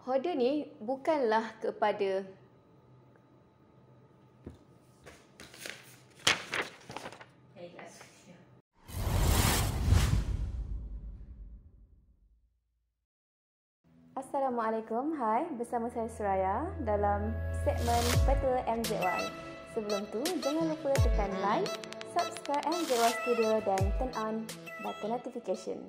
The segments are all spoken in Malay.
Hoarder ni bukanlah kepada Assalamualaikum, hai, bersama saya Suraya dalam segmen Petua MZY. Sebelum tu, jangan lupa tekan like, subscribe MZY Studio dan turn on button notification.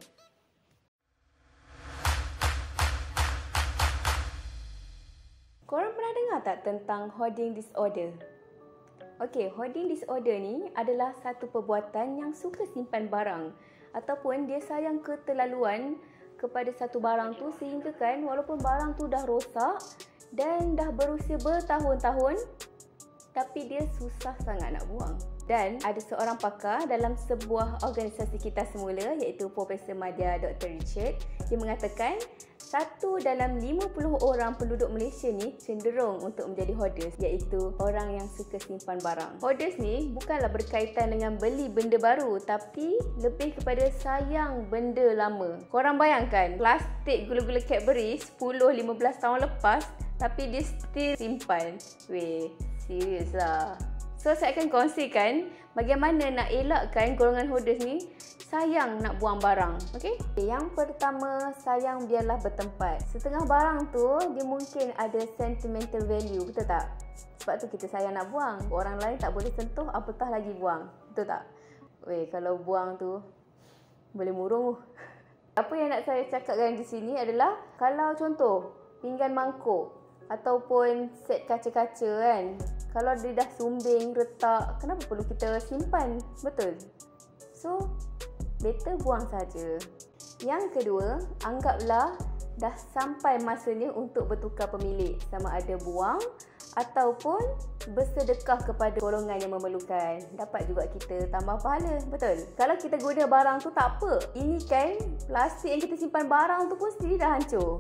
Korang pernah dengar tak tentang hoarding disorder? Okey, hoarding disorder ni adalah satu perbuatan yang suka simpan barang ataupun dia sayang keterlaluan kepada satu barang tu sehingga kan walaupun barang tu dah rosak dan dah berusia bertahun-tahun tapi dia susah sangat nak buang. Dan ada seorang pakar dalam sebuah organisasi kita semula iaitu Profesor Madya Dr. Richard, dia mengatakan 1 dalam 50 orang penduduk Malaysia ni cenderung untuk menjadi hoarders, iaitu orang yang suka simpan barang. Hoarders ni bukanlah berkaitan dengan beli benda baru tapi lebih kepada sayang benda lama. Korang bayangkan plastik gula-gula Cadbury 10-15 tahun lepas tapi dia still simpan. Weehh, serius lah. So saya akan kongsikan bagaimana nak elakkan golongan hoarders ni sayang nak buang barang. Okey? Yang pertama, sayang biarlah bertempat. Setengah barang tu dia mungkin ada sentimental value, betul tak? Sebab tu kita sayang nak buang. Orang lain tak boleh sentuh, apatah lagi buang. Betul tak? Weh, kalau buang tu boleh murung. Apa yang nak saya cakapkan di sini adalah kalau contoh pinggan mangkuk ataupun set kaca-kaca kan, kalau dia dah sumbing, retak, kenapa perlu kita simpan? Betul? So, better buang saja. Yang kedua, anggaplah dah sampai masanya untuk bertukar pemilik, sama ada buang ataupun bersedekah kepada golongan yang memerlukan. Dapat juga kita tambah pahala, betul? Kalau kita guna barang tu tak apa. Ini kan plastik yang kita simpan barang tu pun sendiri dah hancur.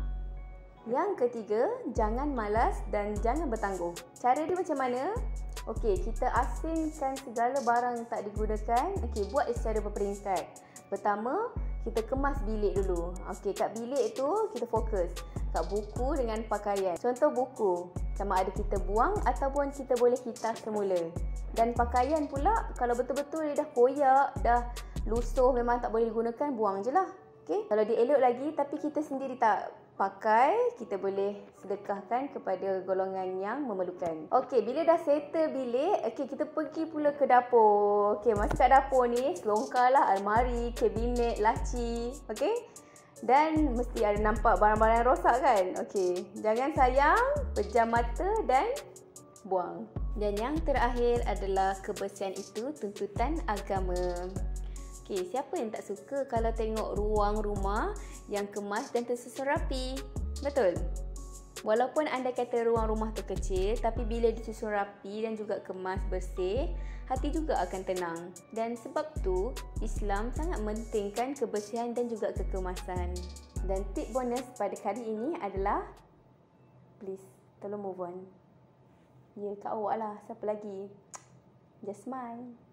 Yang ketiga, jangan malas dan jangan bertangguh. Cara dia macam mana? Okey, kita asingkan segala barang yang tak digunakan. Okey, buat secara berperingkat. Pertama, kita kemas bilik dulu. Okey, kat bilik tu kita fokus kat buku dengan pakaian. Contoh buku, sama ada kita buang ataupun kita boleh hitas semula. Dan pakaian pula, kalau betul-betul dia dah koyak, dah lusuh, memang tak boleh digunakan, buang je lah. Okey, kalau dia elok lagi tapi kita sendiri tak pakai, kita boleh sedekahkan kepada golongan yang memerlukan. Okey, bila dah settle bilik, okey, kita pergi pula ke dapur. Okey, masuk kat dapur ni, selongkarlah almari, kabinet, laci. Okey? Dan mesti ada nampak barang-barang yang rosak kan? Okey, jangan sayang, pejam mata dan buang. Dan yang terakhir adalah kebersihan itu tuntutan agama. Okay, siapa yang tak suka kalau tengok ruang rumah yang kemas dan tersusun rapi? Betul? Walaupun anda kata ruang rumah tu kecil, tapi bila disusun rapi dan juga kemas bersih, hati juga akan tenang. Dan sebab tu, Islam sangat mementingkan kebersihan dan juga kekemasan. Dan tip bonus pada kali ini adalah, please, tolong move on. Ya, kat awak lah. Siapa lagi? Just smile.